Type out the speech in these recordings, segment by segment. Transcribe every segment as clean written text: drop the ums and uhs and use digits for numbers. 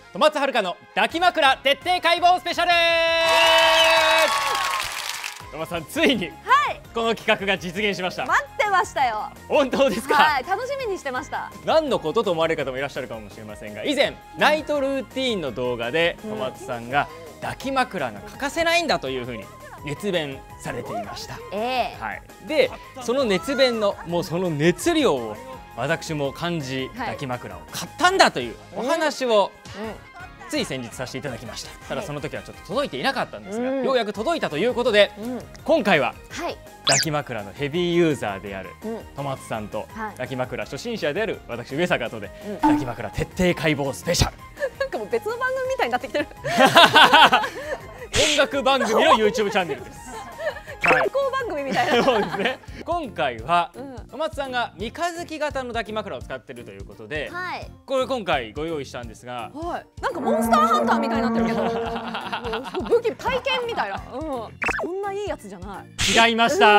戸松遥の抱き枕徹底解剖スペシャル。戸松さん、ついにこの企画が実現しました。 待ってましたよ。 本当ですか？ はい、楽しみにしてました。 何のことと思われる方もいらっしゃるかもしれませんが、以前ナイトルーティーンの動画で戸松さんが抱き枕が欠かせないんだというふうに熱弁されていました。はい、でその熱弁のその熱量を私も感じ、抱き枕を買ったんだというお話をつい先日させていただきました。ただその時はちょっと届いていなかったんですが、ようやく届いたということで、今回は抱き枕のヘビーユーザーである戸松さんと、抱き枕初心者である私上坂とで、抱き枕徹底解剖スペシャル。 なんかもう別の番組みたいになってきてる。 音楽番組の YouTube チャンネルです。 健康番組みたいな。 そうですね。今回は戸松さんが三日月型の抱き枕を使っているということで、これ今回ご用意したんですが、 なんかモンスターハンターみたいになってるけど、武器体験みたいな。こんないいやつじゃない。 違いました。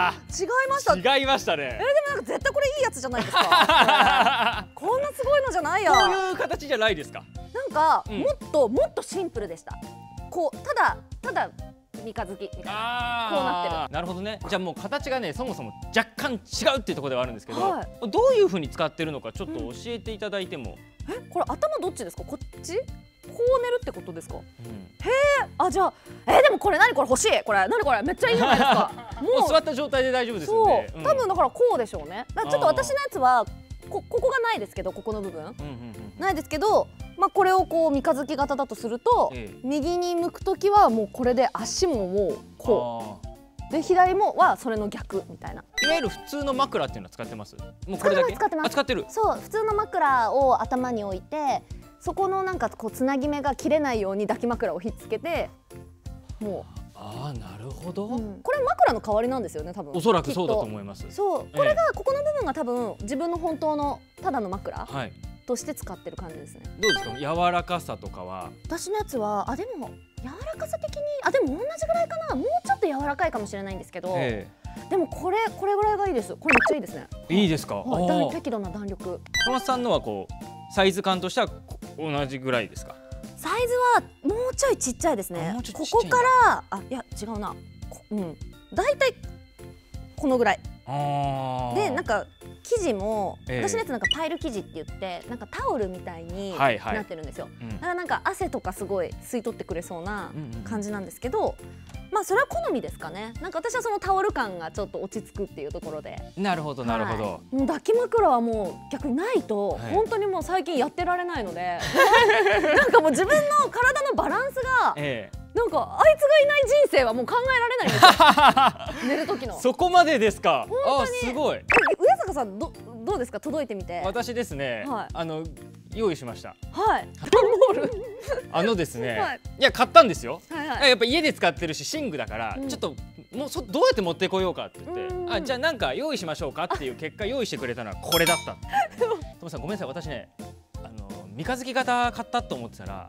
違いました。 違いましたね。 でもなんか絶対これいいやつじゃないですか。こんなすごいのじゃないや。 こういう形じゃないですか。 なんかもっとシンプルでした。こうただ三日月みたいな、こうなってる。なるほどね。じゃあもう形がね、そもそも若干違うっていうところではあるんですけど、どういう風に使ってるのかちょっと教えていただいても。 これ頭どっちですか？こっち？こう寝るってことですか？へえ。じゃあでもこれ何これ欲しい。これ何これめっちゃいいじゃないですか。 もう座った状態で大丈夫ですよね。 多分だからこうでしょうね。ちょっと私のやつはここがないですけど、ここの部分ないですけど、これをこう三日月型だとすると、右に向くときはもうこれで足ももうこうで、左もはそれの逆みたいな。 いわゆる普通の枕っていうのは使ってます？もうこれだけ？ 使ってます。 使ってる。 そう、普通の枕を頭に置いて、そこのなんかこうつなぎ目が切れないように抱き枕をひっつけて、もう。 なるほど。 これ枕の代わりなんですよね、多分。 おそらくそうだと思います。 そう、これがここの部分が多分自分の本当のただの枕として使ってる感じですね。 どうですか？柔らかさとかは。 私のやつはでも柔らかさ的にでも同じぐらいかな。もうちょっと柔らかいかもしれないんですけど、でもこれぐらいがいいです。これめっちゃいいですね。 いいですか？ 適度な弾力。 戸松さんのはこうサイズ感としては同じぐらいですか？ サイズはもうちょいちっちゃいですね。ここからいや違うな。だいたいこのぐらいで、なんか生地も私のやつなんかパイル生地って言って、なんかタオルみたいになってるんですよ。だからなんか汗とかすごい吸い取ってくれそうな感じなんですけど、それは好みですかね。なんか私はそのタオル感がちょっと落ち着くっていうところで。 なるほどなるほど。 抱き枕はもう逆にないと本当にもう最近やってられないので、なんかもう自分の体のバランスがなんかあいつがいない人生はもう考えられないんですよ。寝る時の。 そこまでですか？すごい。 上坂さんどうですか？届いてみて。 私ですね、用意しました。 段ボール。 ですね、いや買ったんですよ。やっぱ家で使ってるし寝具だから、ちょっともうどうやって持ってこようかって言って、じゃあなんか用意しましょうかっていう結果、用意してくれたのはこれだった。トモさんごめんなさい、私ね三日月型買ったと思ってたら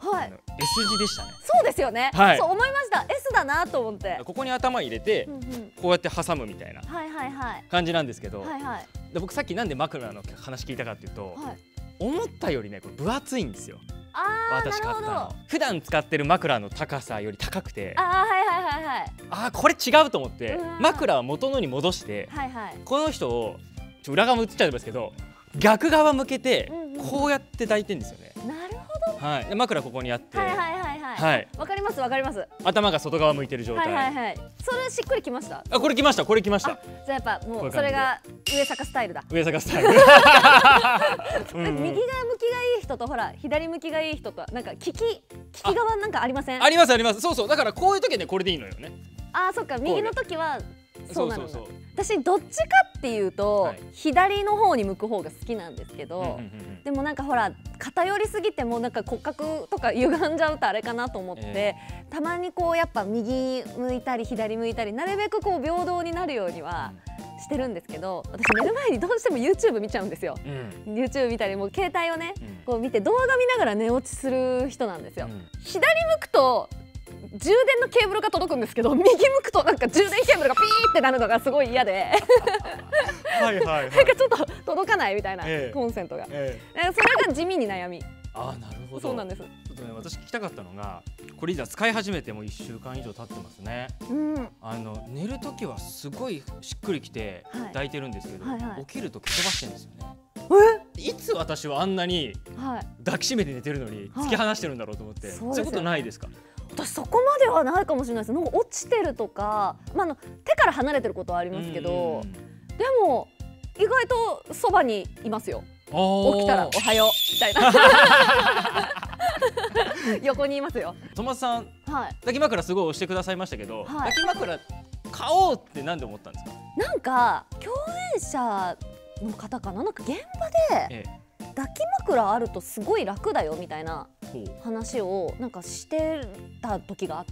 S 字でしたね。 そうですよね。そう思いました。 S だなと思って。 ここに頭入れてこうやって挟むみたいな感じなんですけど、僕さっきなんで枕の話聞いたかっていうと、思ったよりねこれ分厚いんですよ。私買ったの普段使ってる枕の高さより高くて、これ違うと思って枕は元のに戻して、この人を裏側も映っちゃうんですけど逆側向けてこうやって抱いてんですよね。 なるほど。 枕ここにあって、 わかりますわかります。 頭が外側向いてる状態。 それしっくりきました。 これきました、これきました。 じゃあやっぱもうそれが上坂スタイルだ。 上坂スタイル。 右側向きがいい人とほら左向きがいい人となんか利き側なんかありません？ ありますあります。そうそう、だからこういう時はねこれでいいのよね。 そっか、右の時はそうなの。私どっちかっていうと左の方に向く方が好きなんですけど、でもなんかほら偏りすぎてもなんか骨格とか歪んじゃうとあれかなと思って、たまにこうやっぱ右向いたり左向いたりなるべくこう平等になるようにはしてるんですけど、私寝る前にどうしても YouTube 見ちゃうんですよ。YouTube 見たりもう携帯をねこう見て動画見ながら寝落ちする人なんですよ。左向くと充電のケーブルが届くんですけど、右向くとなんか充電ケーブルがピーってなるのがすごい嫌でなんかちょっと届かないみたいな、コンセントが、それが地味に悩み。 ああ、なるほど。 そうなんです。 ちょっとね、私聞きたかったのが、これ使い始めても1週間以上経ってますね。寝るときはすごいしっくりきて抱いてるんですけど、起きるとき飛ばしてるんですよね。いつ私はあんなに抱きしめて寝てるのに突き放してるんだろうと思って、そういうことないですか？ 私そこまではないかもしれないです。なんか落ちてるとか、手から離れてることはありますけど、でも意外とそばにいますよ。起きたらおはようみたいな横にいますよ。 戸松さん、抱き枕すごい押してくださいましたけど、抱き枕買おうってなんで思ったんですか？ なんか共演者の方かな、なんか現場で抱き枕あるとすごい楽だよみたいな話をなんかしてた時があって、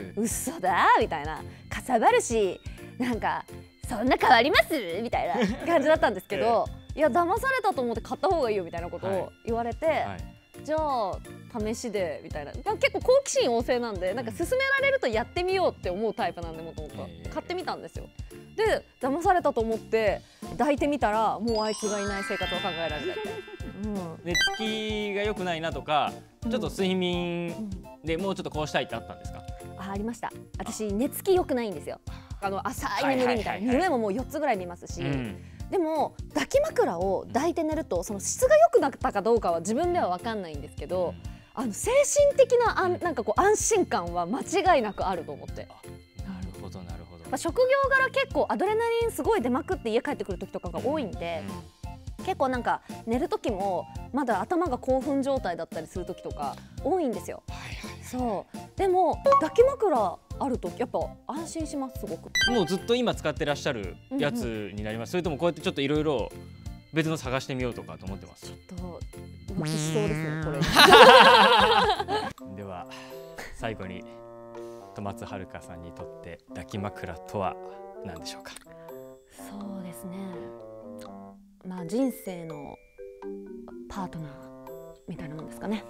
嘘だみたいな、かさばるしなんかそんな変わりますみたいな感じだったんですけど、いや騙されたと思って買った方がいいよみたいなことを言われて、じゃあ試しでみたいな、結構好奇心旺盛なんで、なんか勧められるとやってみようって思うタイプなんで、もともと買ってみたんですよ。で騙されたと思って抱いてみたら、もうあいつがいない生活を考えられて、 寝つきが良くないなとか、ちょっと睡眠でもうちょっとこうしたいってあったんですか？ ありました。私寝つき良くないんですよ。浅い眠りみたいな、夢ももう4つぐらい見ますし、でも抱き枕を抱いて寝るとその質が良くなったかどうかは自分では分かんないんですけど、精神的ななんかこう安心感は間違いなくあると思って。 なるほどなるほど。 職業柄結構アドレナリンすごい出まくって家帰ってくる時とかが多いんで、結構なんか寝る時もまだ頭が興奮状態だったりする時とか多いんですよ。そうでも抱き枕あるとやっぱ安心します。すごくもうずっと今使ってらっしゃるやつになります？それともこうやってちょっといろいろ別の探してみようとかと思ってます？ ちょっと浮気しそうですね、これでは最後に戸松遥さんにとって抱き枕とは何でしょうか？ そうですね、人生のパートナーみたいなもんですかね。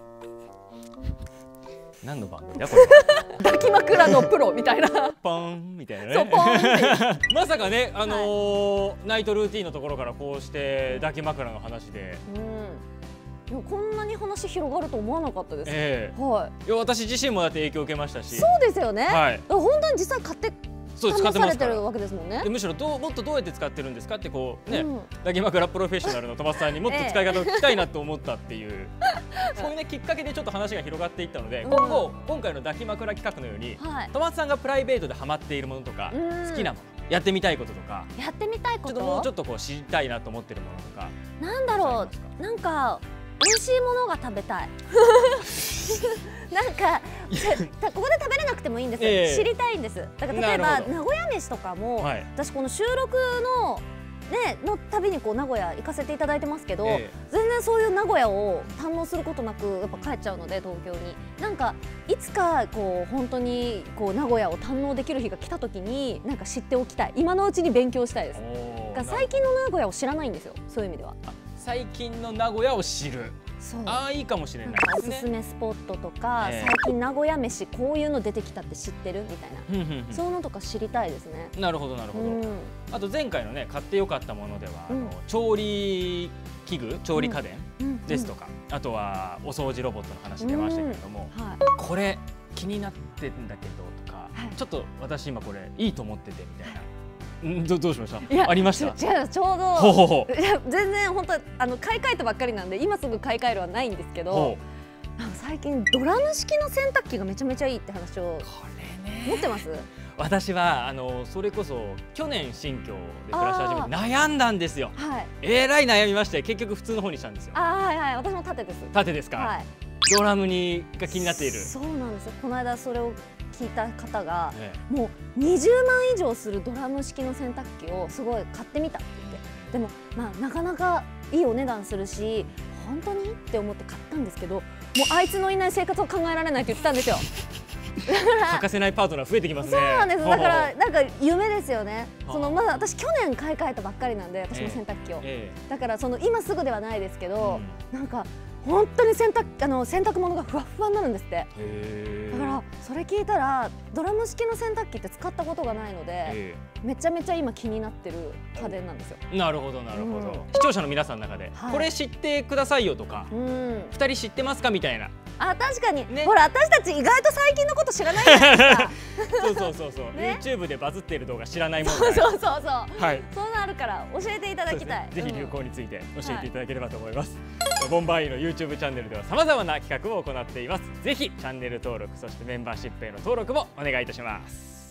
何の番組だこれは？ 抱き枕のプロみたいな。 ポンみたいなね。 そうポンってまさかね、ナイトルーティンのところからこうして抱き枕の話で。 いや、こんなに話広がると思わなかったです。 いや、私自身もだって影響を受けましたし。 そうですよね。本当に実際買って試されてるわけですもんね。 むしろもっとどうやって使ってるんですかってこうね、抱き枕プロフェッショナルの戸松さんにもっと使い方を聞きたいなと思ったっていうそういうねきっかけでちょっと話が広がっていったので、今回の抱き枕企画のように戸松さんがプライベートでハマっているものとか好きなもの、やってみたいこととか、 やってみたいこと、 もうちょっとこう知りたいなと思ってるものとか、 なんだろう、なんか美味しいものが食べたい。なんかここで食べれなくてもいいんです。知りたいんです。だから例えば名古屋飯とかも、私この収録の旅にこう名古屋行かせていただいてますけど、全然そういう名古屋を堪能することなくやっぱ帰っちゃうので、東京に。なんかいつかこう本当にこう名古屋を堪能できる日が来た時になんか知っておきたい。今のうちに勉強したいです。だから最近の名古屋を知らないんですよ。そういう意味では。 最近の名古屋を知る。いいかもしれないですね。 おすすめスポットとか、最近名古屋飯こういうの出てきたって知ってるみたいな、そういうのとか知りたいですね。 なるほどなるほど。あと前回のね買ってよかったものでは、調理器具、調理家電ですとか、あとはお掃除ロボットの話出ましたけれども、これ気になってんだけどとか、ちょっと私今これいいと思っててみたいな。どうしました？ありました？ 違う、ちょうど全然本当買い替えたばっかりなんで今すぐ買い替えるはないんですけど、最近ドラム式の洗濯機がめちゃめちゃいいって話を持ってます？ 私はそれこそ去年新居で暮らし始めて悩んだんですよ。えらい悩みまして結局普通の方にしたんですよ。 私も縦です。 縦ですか？ドラムが気になっている。 そうなんですよ。この間それを聞いた方が、もう20万以上するドラム式の洗濯機をすごい買ってみたって言って、でもなかなかいいお値段するし、本当にって思って買ったんですけど、もうあいつのいない生活を考えられないって言ってたんですよ。 欠かせないパートナー増えてきますね。 そうなんです。だからなんか夢ですよね。まだ私去年買い替えたばっかりなんで、私も洗濯機を。だから今すぐではないですけど、なんか本当に洗濯物がふわふわになるんですって。だからそれ聞いたらドラム式の洗濯機って使ったことがないので、めちゃめちゃ今気になってる家電なんですよ。 なるほどなるほど。視聴者の皆さんの中でこれ知ってくださいよとか、2人知ってますかみたいな。 あ、確かに、ほら私たち意外と最近のこと知らないじゃないですか。 そう、YouTube でバズっている動画知らないもん。 そう、はい、そんなあるから教えていただきたい。 ぜひ流行について教えていただければと思います。ボンバイの YouTube チャンネルではさまざまな企画を行っています。ぜひチャンネル登録、そしてメンバーシップへの登録もお願いいたします。